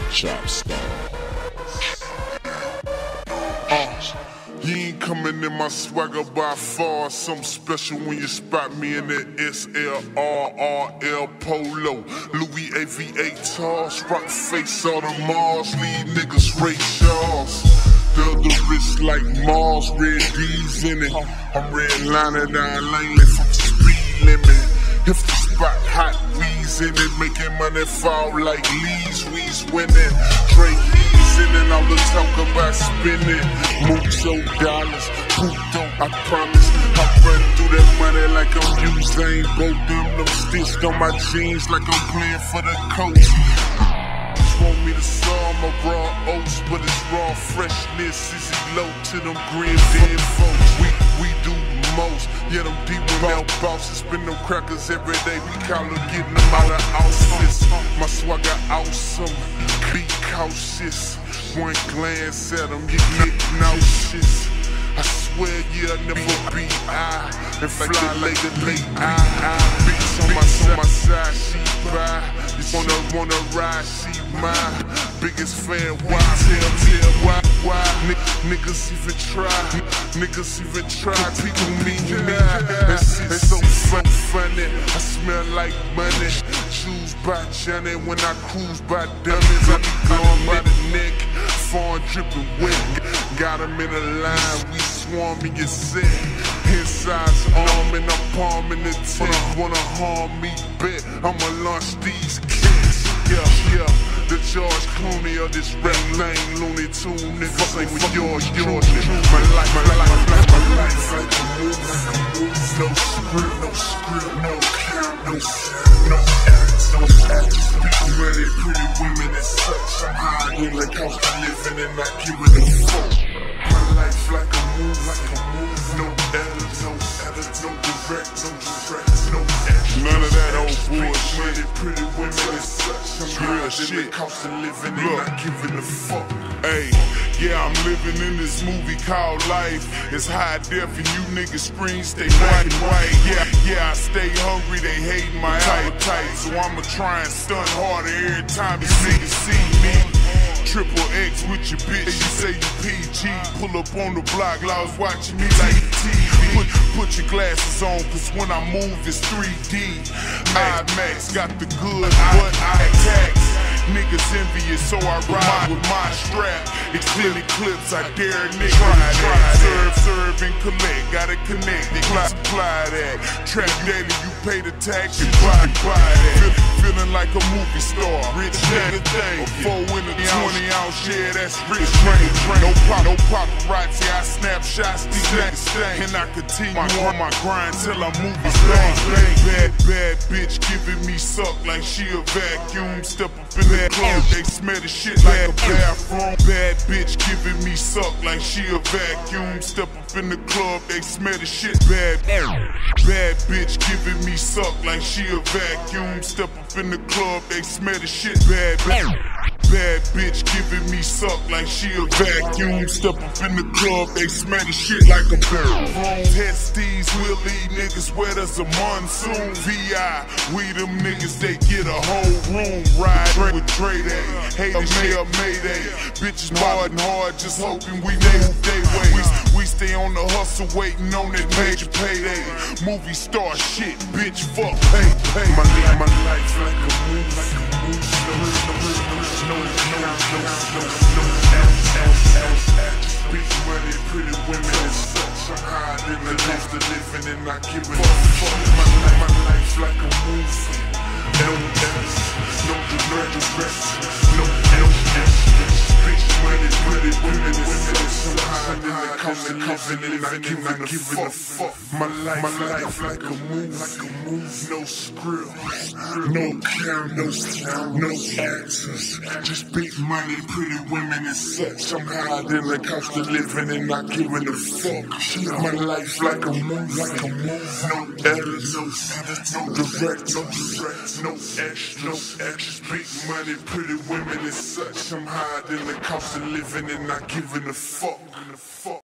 Chop stars. You ain't coming in my swagger by far. Something special when you spot me in that SLRRL Polo. Louis Aviators, rock face all the Mars, lead niggas Ray Charles. The other wrist like Mars, red D's in it. I'm redlining down Langley from the speed limit. If the spot hot, we's in it, making money fall like Lee's, we's winning. Drake and all the talk about spending mucho dollars, puto, I promise. I run through that money like I'm Usain Bolt. Them stitched on my jeans like I'm playing for the coach. Just want me to saw my raw oats, but it's raw freshness. Is it low to them green dead folks? We do most, yeah, them deep mouth bosses spin them crackers every day. We call them getting them out of outfits. My swagger awesome, be cautious. One glance at them, you get nauseous. I swear you'll never be I. And fly like the late I. Bitch on my side, she buy. You wanna ride, she mine. Biggest fan, why? Tell why? Niggas even try. Niggas even try. People mean you now. That shit's so funny. I smell like money. Choose by Johnny when I cruise by dummies. I be gone by the neck. Fawn dripping wet. Got him in a line. We swarming your set. Inside's arm and I'm palming the tip. Wanna harm me, bet I'ma launch these kids. Yeah. The George Clooney of this rap lane, Looney Tune niggas ain't with yours. My life like a movie. No script, no cap, no sound, no acts, no acts. Speaking money, pretty women and such. I'm high in the cost of living and not giving a fuck. My life like a movie. No edits, no direct, no acts. None of that old bullshit. Money, pretty women and such. I'm high in the cost of living and not giving a fuck. Hey, yeah, I'm living in this movie called life. It's high def and you niggas scream, stay white. Yeah, I stay hungry, they hating my appetite. So I'ma try and stunt harder every time these niggas see me. Triple X with your bitch, you say you PG. Pull up on the block, Outlawz watching me like TV. Put your glasses on, cause when I move it's 3D. IMAX got the good, but I tax. Niggas envious, so I ride with my strap. Extended clips, I dare niggas try. Serve and collect, gotta connect, they supply that. Trap daily, you pay the tax, you buy that. Feeling like a movie star, rich nigga thing. A 4 in a 20-ounce, yeah, that's rich train. No paparazzi, I snap shots, these niggas stain. And I continue on my grind till I move this thing. Bad bitch giving me suck like she a vacuum. Step up in that club, they smell the shit like a bathroom. Bad bitch giving me suck like she a vacuum. Step up in the club, they smell the shit bad. Bad bitch giving me suck like she a vacuum. Step up in the club, they smell the shit bad. Bad bitch giving me suck like she a vacuum. Step up in the club, they smell the shit like a barrel. Testes will leave niggas wet as a monsoon. VI, we them niggas, they get a whole room. Ride with Dre Day, haters share Mayday. Bitches barding hard, just hoping we move they way. We stay on the hustle, waiting on that major payday. Movie star shit, bitch, fuck, pay. My life like a movie. Big money, pretty women and such. I'm high in the cost of living and not giving a fuck. My life like a movie. No S, no direct, no LS. Big money, pretty women and such. I'm high in the cost of living and not giving a fuck. My life like a movie. No script, no cap, no sound, no actors. Just big money, pretty women and such. I'm high in the cost of living and not giving a fuck. My life like a movie. No edits, no direct, no extras. Big money, pretty women and such. I'm high in the cost of living and not giving a fuck.